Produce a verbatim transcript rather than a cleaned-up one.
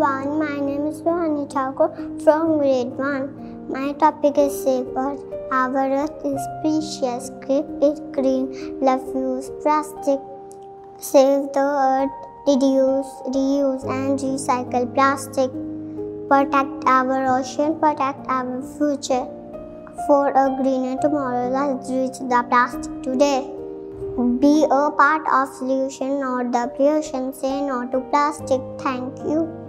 everyone, my name is Ruhani Thakur from grade one. My topic is Save Earth. Our earth is precious, keep it green, refuse plastic, save the earth, reduce, reuse and recycle plastic, protect our ocean, protect our future. For a greener tomorrow, let's reduce the plastic today. Be a part of solution, not the creation. Say no to plastic. Thank you.